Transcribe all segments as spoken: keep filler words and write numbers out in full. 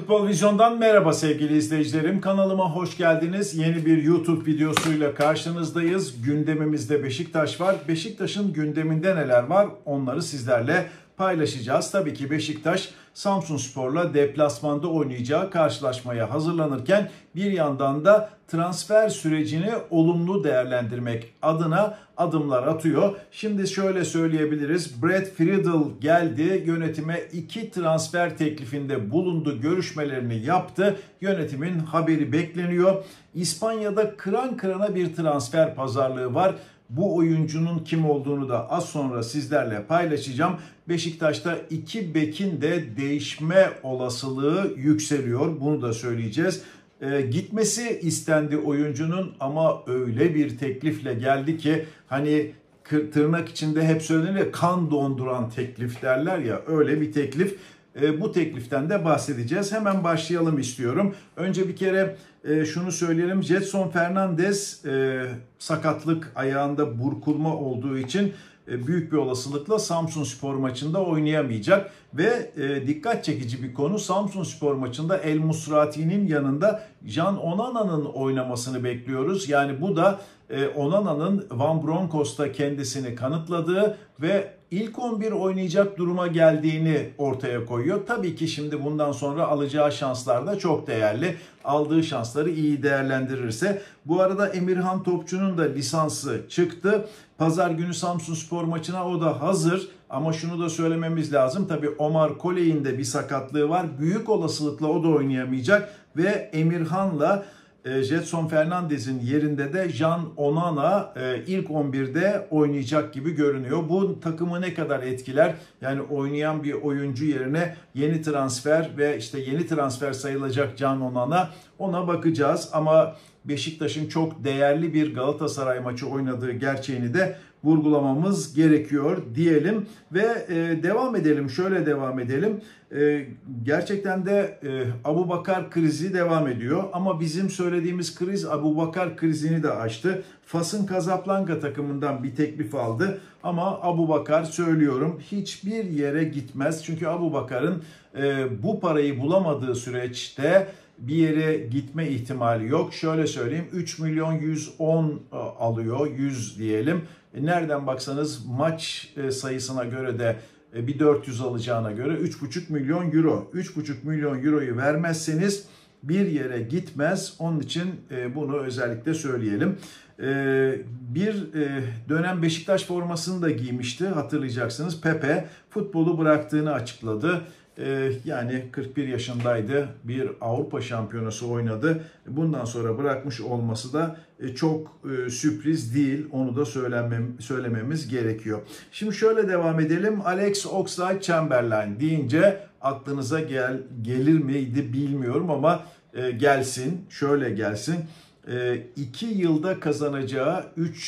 Futbol Vizyon'dan merhaba sevgili izleyicilerim. Kanalıma hoş geldiniz. Yeni bir YouTube videosuyla karşınızdayız. Gündemimizde Beşiktaş var. Beşiktaş'ın gündeminde neler var onları sizlerle paylaşacağız. Tabii ki Beşiktaş Samsunspor'la deplasmanda oynayacağı karşılaşmaya hazırlanırken bir yandan da transfer sürecini olumlu değerlendirmek adına adımlar atıyor. Şimdi şöyle söyleyebiliriz. Brad Friedel geldi, yönetime iki transfer teklifinde bulundu, görüşmelerini yaptı. Yönetimin haberi bekleniyor. İspanya'da kıran kırana bir transfer pazarlığı var. Bu oyuncunun kim olduğunu da az sonra sizlerle paylaşacağım. Beşiktaş'ta iki bekin de değişme olasılığı yükseliyor. Bunu da söyleyeceğiz. E, gitmesi istendi oyuncunun ama öyle bir teklifle geldi ki hani tırnak içinde hep söylenir ya, kan donduran teklif derler ya, öyle bir teklif. E, bu tekliften de bahsedeceğiz. Hemen başlayalım istiyorum. Önce bir kere e, şunu söyleyelim. Gedson Fernandes e, sakatlık, ayağında burkulma olduğu için e, büyük bir olasılıkla Samsunspor maçında oynayamayacak. Ve e, dikkat çekici bir konu, Samsunspor maçında El Musrati'nin yanında Can Onana'nın oynamasını bekliyoruz. Yani bu da e, Onana'nın Van Bronckhorst'ta kendisini kanıtladığı ve ilk on bir oynayacak duruma geldiğini ortaya koyuyor. Tabii ki şimdi bundan sonra alacağı şanslar da çok değerli. Aldığı şansları iyi değerlendirirse. Bu arada Emirhan Topçu'nun da lisansı çıktı. Pazar günü Samsunspor maçına o da hazır. Ama şunu da söylememiz lazım. Tabii Omar Koley'in de bir sakatlığı var. Büyük olasılıkla o da oynayamayacak. Ve Emirhan'la Gedson Fernandes'in yerinde de Can Onana ilk on birde oynayacak gibi görünüyor. Bu takımı ne kadar etkiler? Yani oynayan bir oyuncu yerine yeni transfer ve işte yeni transfer sayılacak Can Onana, ona bakacağız. Ama Beşiktaş'ın çok değerli bir Galatasaray maçı oynadığı gerçeğini de vurgulamamız gerekiyor diyelim ve e, devam edelim. Şöyle devam edelim. E, gerçekten de e, Abubakar krizi devam ediyor ama bizim söylediğimiz kriz Abubakar krizini de aştı. Fas'ın Casablanca takımından bir teklif aldı ama Abubakar, söylüyorum, hiçbir yere gitmez. Çünkü Abubakar'ın e, bu parayı bulamadığı süreçte bir yere gitme ihtimali yok. Şöyle söyleyeyim, üç milyon yüz on alıyor, yüz diyelim. Nereden baksanız maç sayısına göre de bir dört yüz alacağına göre üç buçuk milyon euro. üç buçuk milyon euroyu vermezseniz bir yere gitmez. Onun için bunu özellikle söyleyelim. Bir dönem Beşiktaş formasını da giymişti, hatırlayacaksınız. Pepe futbolu bıraktığını açıkladı. Yani kırk bir yaşındaydı, bir Avrupa şampiyonası oynadı. Bundan sonra bırakmış olması da çok sürpriz değil. Onu da söylemem, söylememiz gerekiyor. Şimdi şöyle devam edelim. Alex Oxlade-Chamberlain deyince aklınıza gel, gelir miydi bilmiyorum ama gelsin. Şöyle gelsin. iki yılda kazanacağı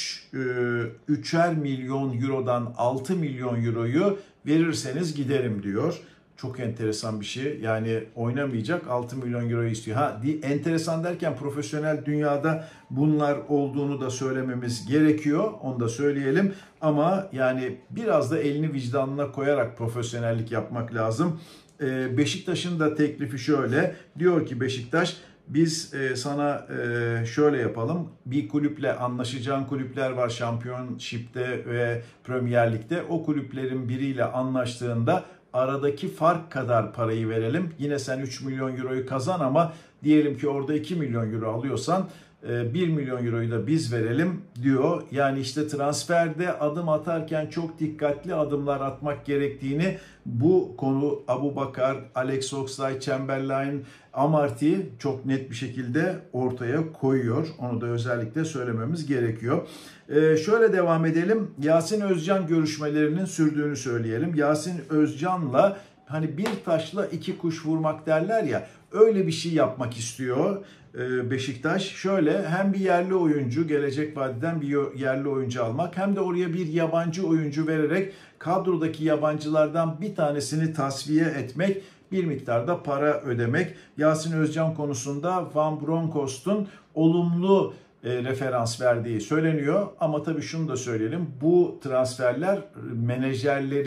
üçer milyon eurodan altı milyon euroyu verirseniz giderim diyor. Çok enteresan bir şey. Yani oynamayacak, altı milyon euro istiyor. Ha, enteresan derken profesyonel dünyada bunlar olduğunu da söylememiz gerekiyor. Onu da söyleyelim. Ama yani biraz da elini vicdanına koyarak profesyonellik yapmak lazım. Ee, Beşiktaş'ın da teklifi şöyle. Diyor ki Beşiktaş, biz e, sana e, şöyle yapalım. Bir kulüple, anlaşacağın kulüpler var Championship'te ve Premier Lig'de. O kulüplerin biriyle anlaştığında aradaki fark kadar parayı verelim. Yine sen üç milyon euroyu kazan ama diyelim ki orada iki milyon euro alıyorsan bir milyon euroyu da biz verelim diyor. Yani işte transferde adım atarken çok dikkatli adımlar atmak gerektiğini bu konu Abubakar, Alex Oxlade-Chamberlain, Amartey çok net bir şekilde ortaya koyuyor. Onu da özellikle söylememiz gerekiyor. Ee, şöyle devam edelim. Yasin Özcan görüşmelerinin sürdüğünü söyleyelim. Yasin Özcan'la hani bir taşla iki kuş vurmak derler ya, öyle bir şey yapmak istiyor Beşiktaş. Şöyle, hem bir yerli oyuncu, gelecek vadeden bir yerli oyuncu almak, hem de oraya bir yabancı oyuncu vererek kadrodaki yabancılardan bir tanesini tasfiye etmek, bir miktarda para ödemek. Yasin Özcan konusunda Van Bronckhorst'un olumlu e, referans verdiği söyleniyor. Ama tabii şunu da söyleyelim. Bu transferler menajerlerin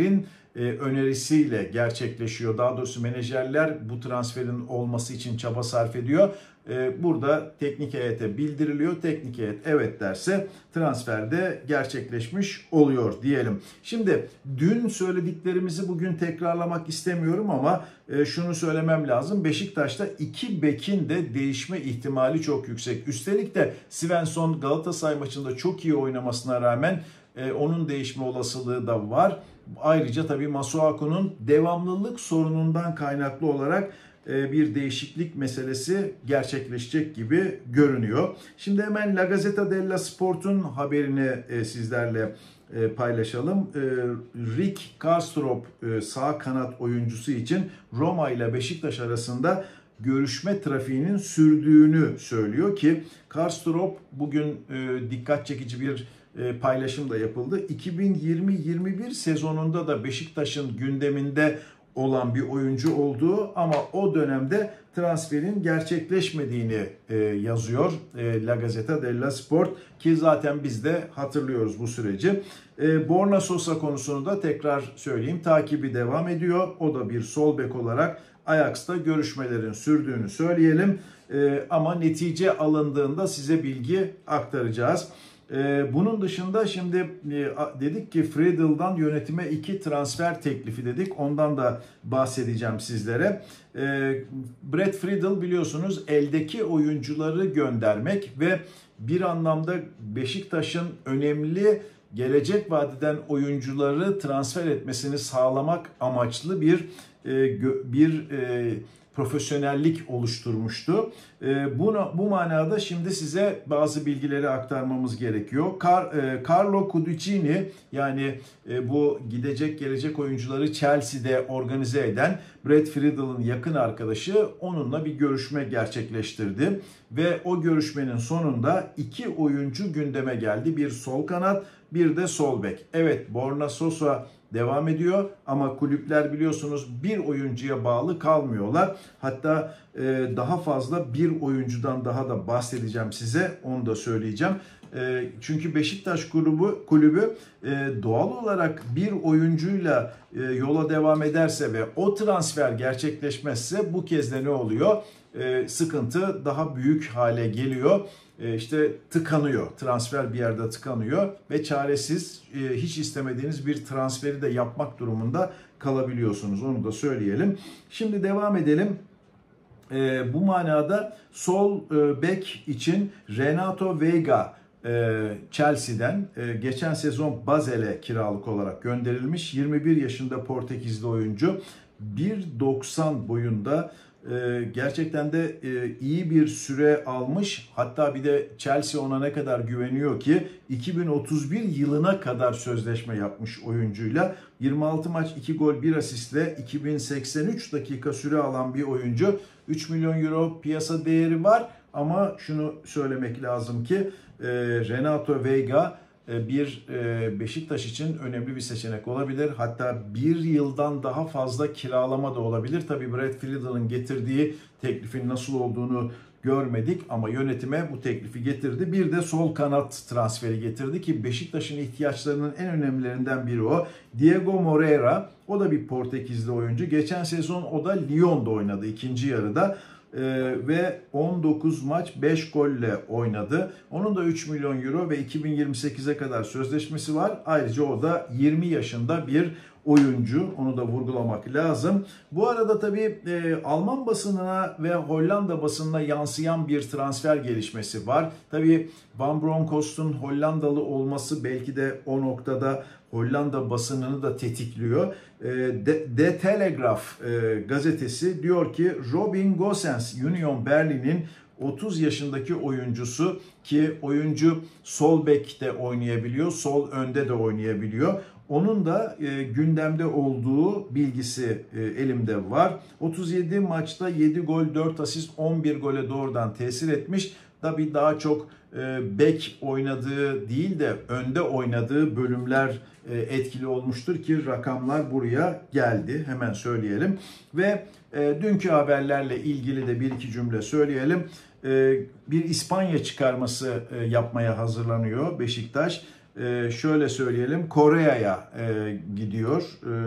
e, önerisiyle gerçekleşiyor. Daha doğrusu menajerler bu transferin olması için çaba sarf ediyor. E, burada teknik heyete bildiriliyor. Teknik heyet evet derse transfer de gerçekleşmiş oluyor diyelim. Şimdi dün söylediklerimizi bugün tekrarlamak istemiyorum ama e, şunu söylemem lazım. Beşiktaş'ta iki bekin de değişme ihtimali çok yüksek. Üstelik de Svensson Galatasaray maçında çok iyi oynamasına rağmen e, onun değişme olasılığı da var. Ayrıca tabii Masuaku'nun devamlılık sorunundan kaynaklı olarak bir değişiklik meselesi gerçekleşecek gibi görünüyor. Şimdi hemen La Gazzetta dello Sport'un haberini sizlerle paylaşalım. Rick Karstorp sağ kanat oyuncusu için Roma ile Beşiktaş arasında görüşme trafiğinin sürdüğünü söylüyor ki Karstorp bugün dikkat çekici bir paylaşım da yapıldı. iki bin yirmi yirmi bir sezonunda da Beşiktaş'ın gündeminde olan bir oyuncu olduğu ama o dönemde transferin gerçekleşmediğini e, yazıyor e, La Gazzetta dello Sport ki zaten biz de hatırlıyoruz bu süreci. E, Borna Sosa konusunu da tekrar söyleyeyim, takibi devam ediyor. O da bir sol bek olarak Ajax'ta görüşmelerin sürdüğünü söyleyelim. E, ama netice alındığında size bilgi aktaracağız. Bunun dışında şimdi dedik ki Friedl'dan yönetime iki transfer teklifi dedik. Ondan da bahsedeceğim sizlere. Brad Friedl biliyorsunuz eldeki oyuncuları göndermek ve bir anlamda Beşiktaş'ın önemli gelecek vadeden oyuncuları transfer etmesini sağlamak amaçlı bir bir profesyonellik oluşturmuştu. Bunu, bu manada şimdi size bazı bilgileri aktarmamız gerekiyor. Car, e, Carlo Cudicini yani e, bu gidecek gelecek oyuncuları Chelsea'de organize eden Brad Friedl'ın yakın arkadaşı onunla bir görüşme gerçekleştirdi. Ve o görüşmenin sonunda iki oyuncu gündeme geldi. Bir sol kanat, bir de sol bek. Evet, Borna Sosa devam ediyor ama kulüpler biliyorsunuz bir oyuncuya bağlı kalmıyorlar. Hatta e, daha fazla bir oyuncudan daha da bahsedeceğim size, onu da söyleyeceğim. E, çünkü Beşiktaş kulübü, kulübü e, doğal olarak bir oyuncuyla e, yola devam ederse ve o transfer gerçekleşmezse bu kez de ne oluyor? E, sıkıntı daha büyük hale geliyor. E, işte tıkanıyor. Transfer bir yerde tıkanıyor ve çaresiz e, hiç istemediğiniz bir transferi de yapmak durumunda kalabiliyorsunuz. Onu da söyleyelim. Şimdi devam edelim. E, bu manada sol e, bek için Renato Veiga e, Chelsea'den e, geçen sezon Basel'e kiralık olarak gönderilmiş. yirmi bir yaşında Portekizli oyuncu. bir doksan boyunda. Gerçekten de iyi bir süre almış. Hatta bir de Chelsea ona ne kadar güveniyor ki iki bin otuz bir yılına kadar sözleşme yapmış oyuncuyla. yirmi altı maç, iki gol, bir asistle iki bin seksen üç dakika süre alan bir oyuncu. üç milyon euro piyasa değeri var ama şunu söylemek lazım ki Renato Veiga bir Beşiktaş için önemli bir seçenek olabilir. Hatta bir yıldan daha fazla kiralama da olabilir. Tabii Brad Friedl'ın getirdiği teklifin nasıl olduğunu görmedik ama yönetime bu teklifi getirdi. Bir de sol kanat transferi getirdi ki Beşiktaş'ın ihtiyaçlarının en önemlilerinden biri o. Diego Moreira, o da bir Portekizli oyuncu. Geçen sezon o da Lyon'da oynadı ikinci yarıda. Ee, ve on dokuz maç beş golle oynadı. Onun da üç milyon euro ve iki bin yirmi sekize kadar sözleşmesi var. Ayrıca o da yirmi yaşında bir oyuncu. Onu da vurgulamak lazım. Bu arada tabii e, Alman basınına ve Hollanda basınına yansıyan bir transfer gelişmesi var. Tabii Van Bronckhorst'un Hollandalı olması belki de o noktada Hollanda basınını da tetikliyor. The, The Telegraph e, gazetesi diyor ki Robin Gosens Union Berlin'in otuz yaşındaki oyuncusu ki oyuncu sol bekte oynayabiliyor, sol önde de oynayabiliyor. Onun da e, gündemde olduğu bilgisi e, elimde var. otuz yedi maçta yedi gol, dört asist, on bir gole doğrudan tesir etmiş. Tabii daha çok e, bek oynadığı değil de önde oynadığı bölümler e, etkili olmuştur ki rakamlar buraya geldi. Hemen söyleyelim. Ve e, dünkü haberlerle ilgili de bir iki cümle söyleyelim. E, bir İspanya çıkarması e, yapmaya hazırlanıyor Beşiktaş. E, şöyle söyleyelim, Kore'ye e, gidiyor. E,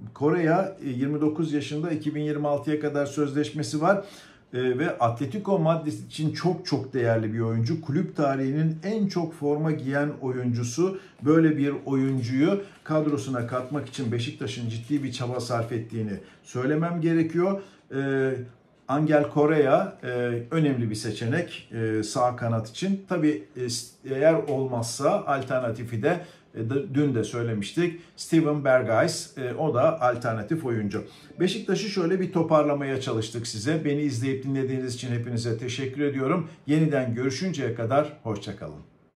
Korea yirmi dokuz yaşında, iki bin yirmi altıya kadar sözleşmesi var. Ve Atletico Madrid için çok çok değerli bir oyuncu. Kulüp tarihinin en çok forma giyen oyuncusu. Böyle bir oyuncuyu kadrosuna katmak için Beşiktaş'ın ciddi bir çaba sarf ettiğini söylemem gerekiyor. Angel Correa önemli bir seçenek sağ kanat için. Tabii eğer olmazsa alternatifi de dün de söylemiştik. Steven Berghuis, o da alternatif oyuncu. Beşiktaş'ı şöyle bir toparlamaya çalıştık size. Beni izleyip dinlediğiniz için hepinize teşekkür ediyorum. Yeniden görüşünceye kadar hoşça kalın.